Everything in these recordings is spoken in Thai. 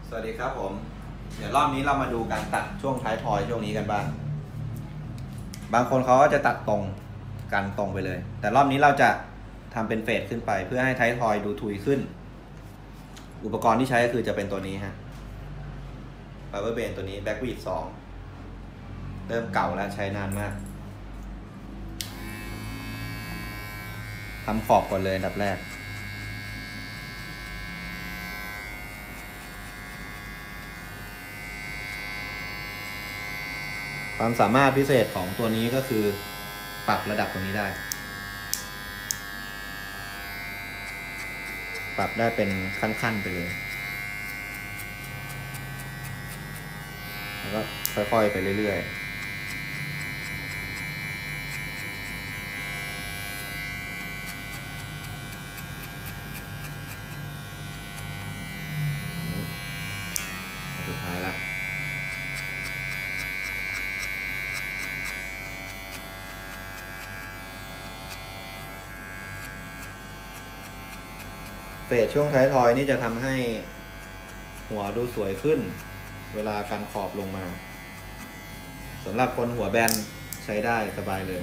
สวัสดีครับผมเดี๋ยวรอบนี้เรามาดูการตัดช่วงท้ายทอยช่วงนี้กันบ้างบางคนเขาก็จะตัดตรงกันตรงไปเลยแต่รอบนี้เราจะทำเป็นเฟดขึ้นไปเพื่อให้ท้ายทอยดูทุยขึ้นอุปกรณ์ที่ใช้ก็คือจะเป็นตัวนี้ฮะไฟเบอร์เบนตัวนี้แบ็กวีด2เริ่มเก่าแล้วใช้นานมากทำขอบก่อนเลยอันดับแรกความสามารถพิเศษของตัวนี้ก็คือปรับระดับตรงนี้ได้ปรับได้เป็นขั้นๆไปเลยแล้วก็ค่อยๆไปเรื่อยๆสุดท้ายละเฟดช่วงท้ายทอยนี่จะทำให้หัวดูสวยขึ้นเวลาการขอบลงมาสำหรับคนหัวแบนใช้ได้สบายเลย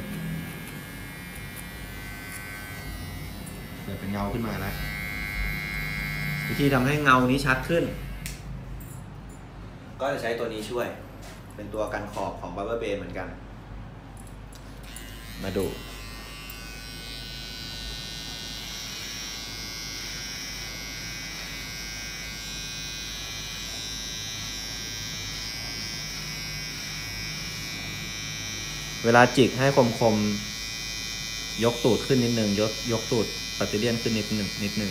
เกิดเป็นเงาขึ้นมาแล้ววิธีทำให้เงานี้ชัดขึ้นก็จะใช้ตัวนี้ช่วยเป็นตัวกันขอบของ Barber Bane เหมือนกันมาดูเวลาจิกให้คมๆยกตูดขึ้นนิดนึงยกตูดปัตเตอร์เลียนขึ้นนิดนึง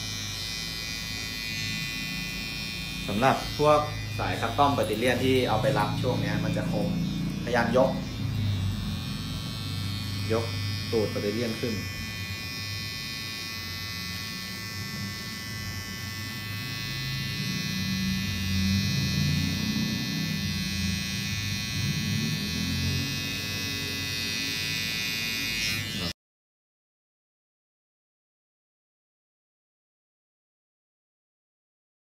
สำหรับพวกสายคัสตอมปัตเตอร์เลียนที่เอาไปรับช่วงนี้มันจะคมพยายามยกตูดปัตเตอร์เลียนขึ้น